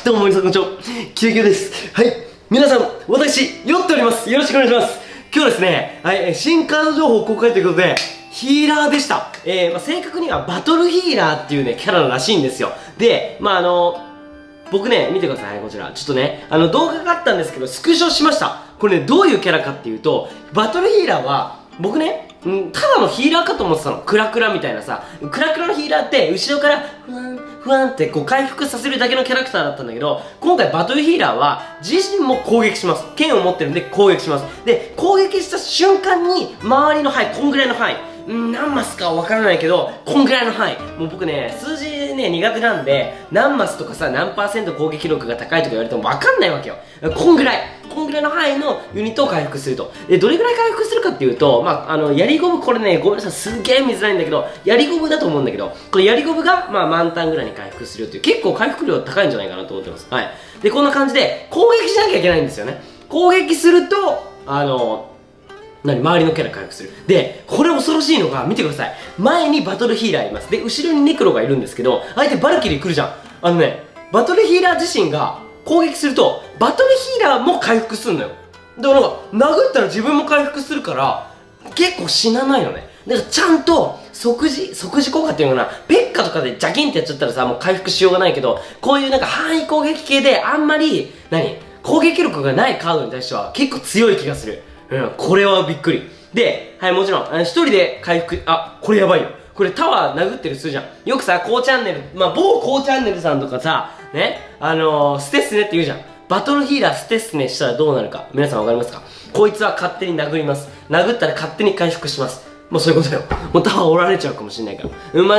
どうも、皆さんこんにちは。キュウキュウです。はい。皆さん、私、酔っております。よろしくお願いします。今日ですね、はい、新カード情報公開ということで、ヒーラーでした。正確にはバトルヒーラーっていうね、キャラらしいんですよ。で、僕ね、見てください、こちら。ちょっとね、動画があったんですけど、スクショしました。これね、どういうキャラかっていうと、バトルヒーラーは、僕ね、ただのヒーラーかと思ってたの。クラクラみたいなさ。クラクラのヒーラーって、後ろから、ふわんってこう回復させるだけのキャラクターだったんだけど、今回バトルヒーラーは、自身も攻撃します。剣を持ってるんで攻撃します。で、攻撃した瞬間に、周りの範囲、こんぐらいの範囲。何マスかわからないけど、こんぐらいの範囲。もう僕ね、数字ね、苦手なんで、何マスとかさ、何%攻撃力が高いとか言われてもわかんないわけよ。こんぐらいの範囲のユニットを回復すると。で、どれぐらい回復するかっていうと、やりゴム、これね、ごめんなさい、すげえ見づらいんだけど、やりゴムだと思うんだけど、これやりゴムが、満タンぐらいに回復するよっていう、結構回復量高いんじゃないかなと思ってます。はい。で、こんな感じで、攻撃しなきゃいけないんですよね。攻撃すると、周りのキャラ回復する。で、これ恐ろしいのが、見てください。前にバトルヒーラーいます。で、後ろにネクロがいるんですけど、相手バルキリー来るじゃん。バトルヒーラー自身が攻撃すると、バトルヒーラーも回復するのよ。だから殴ったら自分も回復するから、結構死なないのね。だからちゃんと、即時効果っていうのかな、ペッカとかでジャキンってやっちゃったらさ、もう回復しようがないけど、こういう範囲攻撃系であんまり、攻撃力がないカードに対しては結構強い気がする。これはびっくり。で、はい、もちろん、一人で回復、これやばいよ。これタワー殴ってるするじゃん。よくさ、こうチャンネル、某こうチャンネルさんとかさ、ね、ステッスねって言うじゃん。バトルヒーラーステッスねしたらどうなるか。皆さんわかりますか？こいつは勝手に殴ります。殴ったら勝手に回復します。もうそういうことよ。もうタワー折られちゃうかもしれないから。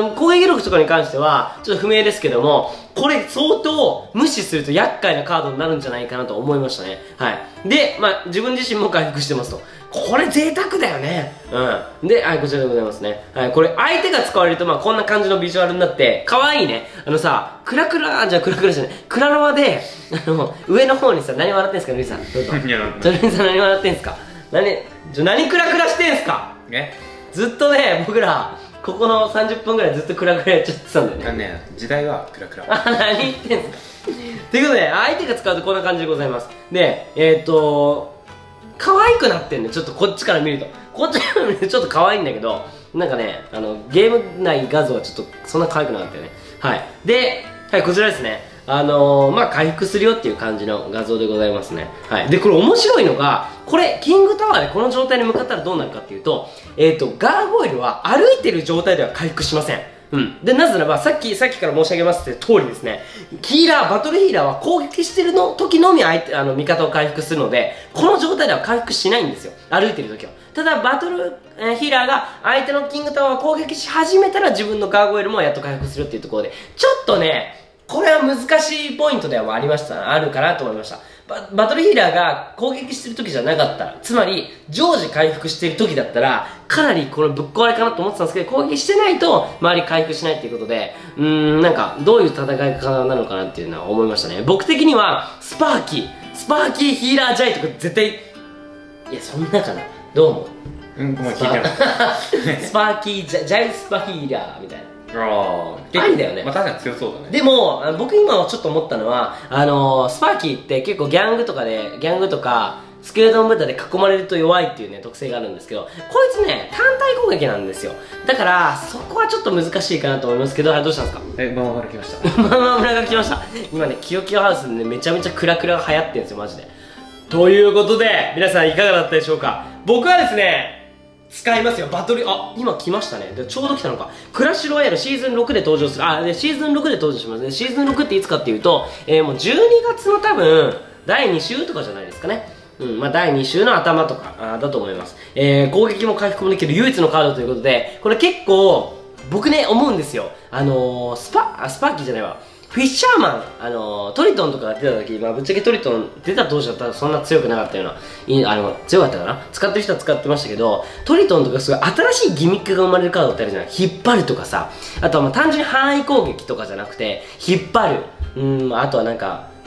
攻撃力とかに関しては、ちょっと不明ですけども、これ相当無視すると厄介なカードになるんじゃないかなと思いましたね。はい。で、自分自身も回復してますと。これ贅沢だよね。で、はい、こちらでございますね。はい、これ相手が使われると、こんな感じのビジュアルになって、可愛いね。クララワで、上の方にさ、何笑ってんすか、ルイさん。どうぞ。ルイさん何笑ってんすか。何クラクラしてんすか。ずっとね、僕ら、ここの30分ぐらいずっとクラクラやっちゃってたんだよね。 時代はクラクラ。 何言ってんすか。ということで、相手が使うとこんな感じでございます。で、可愛くなってんね、ちょっとこっちから見ると。こっちから見るとちょっと可愛いんだけど、ゲーム内画像はちょっとそんな可愛くなかったよね。はい。で、はい、こちらですね。回復するよっていう感じの画像でございますね。はい。で、これ面白いのが、これ、キングタワーでこの状態に向かったらどうなるかっていうと、ガーゴイルは歩いてる状態では回復しません。で、なぜならば、さっきから申し上げますって通りですね、バトルヒーラーは攻撃してる時のみ味方を回復するので、この状態では回復しないんですよ。歩いてる時は。ただ、バトルヒーラーが相手のキングタワーを攻撃し始めたら自分のガーゴイルもやっと回復するっていうところで、ちょっとね、これは難しいポイントではあるかなと思いました。バトルヒーラーが攻撃してる時じゃなかったら、つまり常時回復してる時だったら、かなりこれぶっ壊れかなと思ってたんですけど、攻撃してないと周り回復しないっていうことで、どういう戦い方なのかなっていうのは思いましたね。僕的には、スパーキーヒーラージャイとか絶対、いや、そんなかな。どう思う？ ごめん、聞いてない。 スパーキージャイスパヒーラーみたいな。 ありだよね。 確かに強そうだね。 でも、僕今ちょっと思ったのは、スパーキーって結構ギャングとか、スケルトンブッダで囲まれると弱いっていうね、特性があるんですけど、こいつね、単体攻撃なんですよ。だから、そこはちょっと難しいかなと思いますけど、どうしたんですか？ ママ村来ました。 ママ村が来ました。今ね、キヨキヨハウスでね、めちゃめちゃクラクラが流行ってるんですよ、マジで。ということで、皆さんいかがだったでしょうか？僕はですね、使いますよ。今来ましたね。でちょうど来たのか。クラッシュロイヤルシーズン6で登場する。で、シーズン6で登場しますね。シーズン6っていつかっていうと、もう12月の多分、第2週とかじゃないですかね。第2週の頭とか、だと思います。攻撃も回復もできる唯一のカードということで、これ結構、僕ね、思うんですよ。スパーキーじゃないわ。フィッシャーマン、トリトンとかが出た時、ぶっちゃけトリトン出た当時だったらそんな強くなかったような、強かったかな、使ってる人は使ってましたけど、トリトンとかすごい新しいギミックが生まれるカードってあるじゃない。引っ張るとかさ、あとは単純に範囲攻撃とかじゃなくて、引っ張る、あとは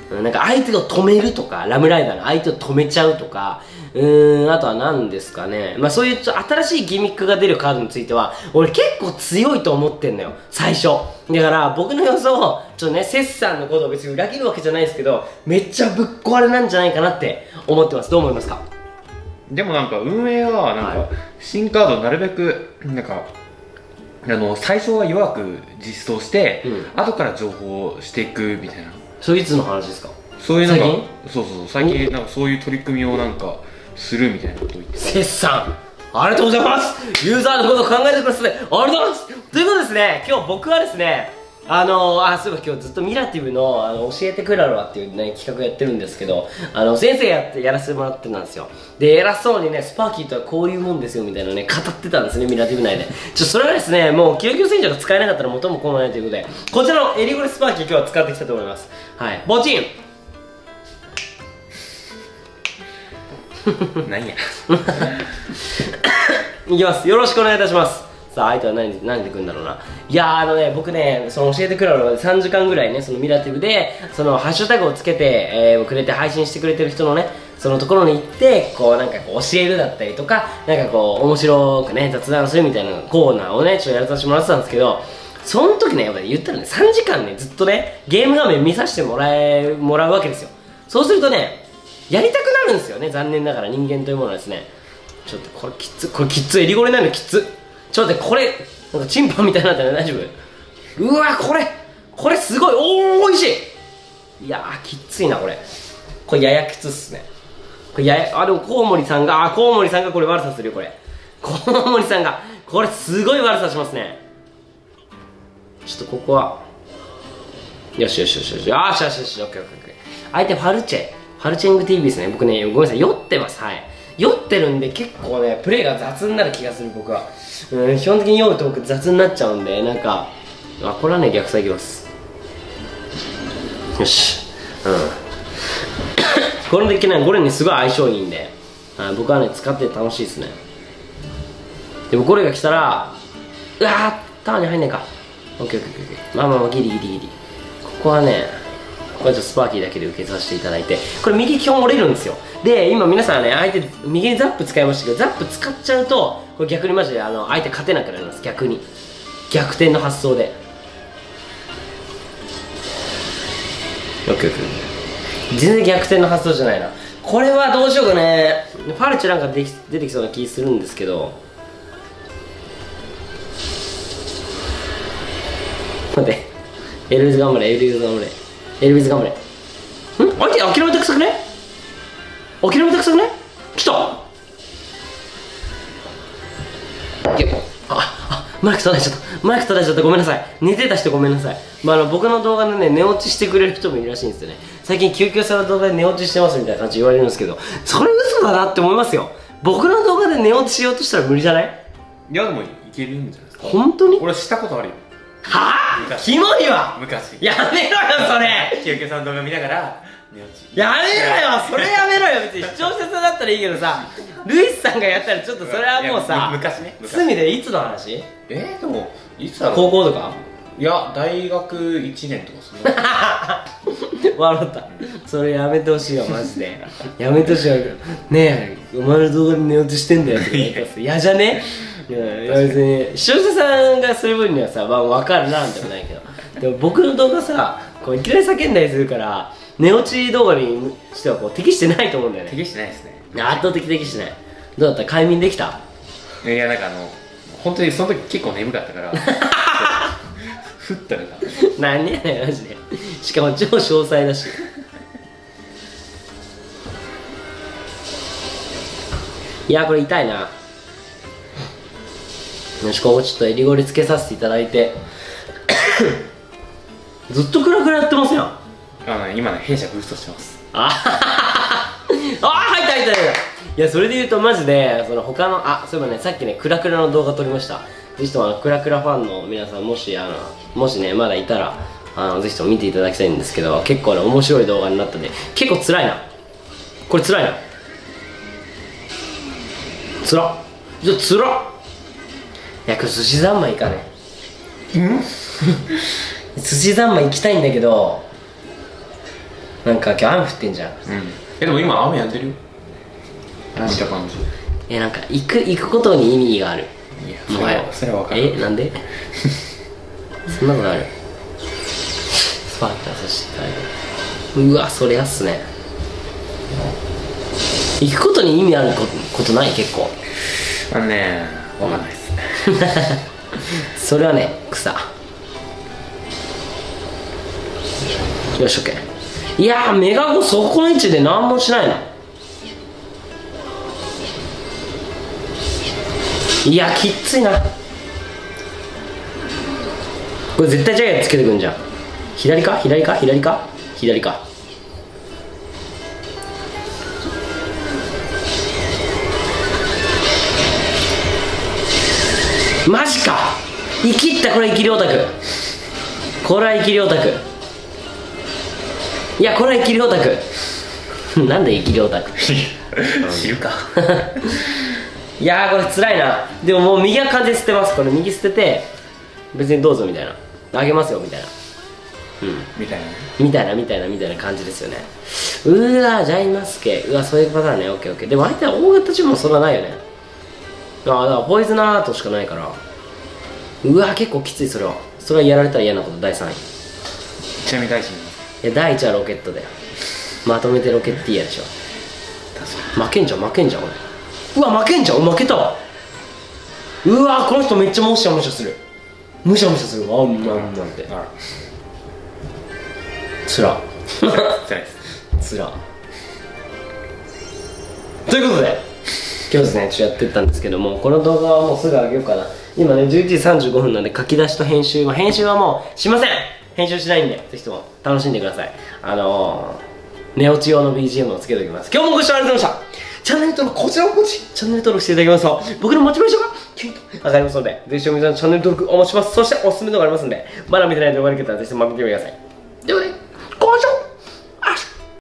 なんか相手を止めるとか、ラムライダーの相手を止めちゃうとか、あとは何ですかね。まあそういう新しいギミックが出るカードについては、俺結構強いと思ってんのよ、最初。だから僕の予想、ちょっとね、セスさんのことを別に裏切るわけじゃないですけど、めっちゃぶっ壊れなんじゃないかなって思ってます。どう思いますか？ でもなんか運営はなんか新カードをなるべくなんか最初は弱く実装して、後から情報をしていくみたいな。 それいつの話ですか？ そういうなんか最近？ そう最近なんかそういう取り組みをなんかするみたいなことを言ってた。 セッさん、ありがとうございます。ユーザーのことを考えてくださってありがとうございます。ということですね、今日僕はですね、そういえば今日ずっとミラティブの教えてクラロワっていうね企画やってるんですけど、先生やらせてもらってたんですよ。で、偉そうにね、スパーキーとはこういうもんですよみたいなね、語ってたんですね、ミラティブ内で。それがですね、もうキラキラ戦場が使えなかったら元も子もないということで、こちらのエリゴレスパーキー今日は使っていきたいと思います。はい、ボチンなんやいきます。よろしくお願いいたします。さあ、相手は何で来るんだろうな。いやー、僕ね、その教えてくれるので3時間ぐらいね、そのミラティブで、そのハッシュタグをつけて、くれて配信してくれてる人のね、そのところに行って、こうなんかこう教えるだったりとか、なんかこう面白くね、雑談するみたいなコーナーをね、ちょっとやらさせてもらってたんですけど、その時ね、やっぱり言ったらね、3時間ね、ずっとね、ゲーム画面見させてもらうわけですよ。そうするとね、やりたくなるんですよね、残念ながら人間というものはですね。ちょっとこれきつ、エリゴレなのきつ。ちょっと待って、これ、なんかチンパンみたいになったね、大丈夫？うわ、これすごい、おいしい。いやー、きついな、これ。これややきつっすね。これでもコウモリさんがこれ悪さするよ、これ。コウモリさんが、これすごい悪さしますね。ちょっとここは、よし、オッケー。相手ファルチェング TV ですね。僕ね、ごめんなさい、酔ってます。はい。酔ってるんで結構ね、プレイが雑になる気がする、僕は。基本的に酔うと僕雑になっちゃうんで、なんか、これはね、逆サイいきます。よし。このデッキね、ゴレにすごい相性いいんで、僕はね、使って楽しいですね。でもゴレが来たら、うわー、タワーに入んないか。オッケー。まあ、ギリ。ここはね、これちょっとスパーキーだけで受けさせていただいて、これ右基本折れるんですよ。で、今皆さんね、相手右にザップ使いましたけど、ザップ使っちゃうとこれ逆にマジで相手勝てなくなります。逆に逆転の発想で。オッケー。全然逆転の発想じゃないな。これはどうしようかね。ファルチなんか出てきそうな気するんですけど、待って、エルビズ頑張れ。相手諦めたくさくね。来た。マイク叩いちゃった。ごめんなさい。寝てた人ごめんなさい。僕の動画でね、寝落ちしてくれる人もいるらしいんですよね。最近救急車の動画で寝落ちしてますみたいな感じ言われるんですけど、それ嘘だなって思いますよ。僕の動画で寝落ちしようとしたら無理じゃない？ いやでもいけるんじゃないですか。 本当に？ 俺したことあるよ。 はぁ？キモいわ。 昔やめろよそれ。 救急車の動画見ながら寝落ち。 やめろよ、それやめろよ。別に視聴者さんだったらいいけどさ、ルイスさんがやったらちょっとそれはもうさ、 昔ね。 罪でいつの話？ でもいつだろう。 高校とか？ いや大学1年とかそんな。 笑った。それやめてほしいわマジで。やめてほしいわ。ねえ、お前の動画で寝落ちしてんだよって言ったらさ、嫌じゃね？いや別に視聴者さんがそういう分にはさ、分かるなんてもないけど、でも僕の動画さ、こういきなり叫んだりするから寝落ち動画にしてはこう適してないと思うんだよね。 適してないですね。 圧倒的適してない。どうだった？快眠できた？ いやなんか本当にその時結構眠かったからふったらさ何やねんマジで。しかも超詳細だし。いやこれ痛いな。よし、ここちょっと襟ゴリつけさせていただいてずっとクラクラやってますやん。 今ね弊社ブーストしてます。 入った。いやそれで言うとマジでその他のそういえばね、さっきねクラクラの動画撮りました。ぜひともクラクラファンの皆さん、もしねまだいたらぜひとも見ていただきたいんですけど、結構ね面白い動画になったんで、結構辛いな。これ辛いな。つらっ。いや、これ寿司三昧行かね。寿司三昧行きたいんだけど、 なんか今日雨降ってんじゃん。 でも今雨やんでるよ。見た感じ。 なんか行くことに意味がある。 いや、それは分かる。 なんでそんなことある。スパータそしてうわ、それやっすね。行くことに意味あることない？結構分かんないっす。 それはね、草。よし、OK。いやー、メガゴそこの位置で何もしないの。いや、きっついな。これ絶対ジャイアンつけてくんじゃん。左かマジか。生きった。これ生きりオタク。これは生きりオタク。いや、これは生きりオタク。なんで生きりオタク知るか。 いやー、これ辛いな。でももう右は完全に捨てます。これ右捨てて別にどうぞみたいな、あげますよみたいな、みたいな感じですよね。うわ、ジャイマスケ。うわ、そういうパターンね。オッケーオッケー。でも相手は大型チームもそんなないよね。だからポイズナーアートしかないから。うわ、結構きつい。それはやられたら嫌なこと。第3位。 ちなみに第1位。 いや、第1はロケットだよ。まとめてロケッティアでしょ。確かに負けんじゃん俺。うわ、負けんじゃん。負けたわ。うわ、この人めっちゃむしゃむしゃする。あんなんてつらつらということで今日ですね、ちょっとやってったんですけども、この動画はもうすぐ上げようかな。今ね、11時35分なんで書き出しと編集、編集はもうしません。編集しないんで、ぜひとも楽しんでください。寝落ち用の BGM をつけておきます。今日もご視聴ありがとうございました。チャンネル登録、こちらもチャンネル登録していただきますと、僕のモチベーションがキュンと上がりますので、ぜひとも皆さんチャンネル登録お待ちします。そしておすすめ動画ありますので、まだ見てない動画がある方はぜひとも見てみてください。ということで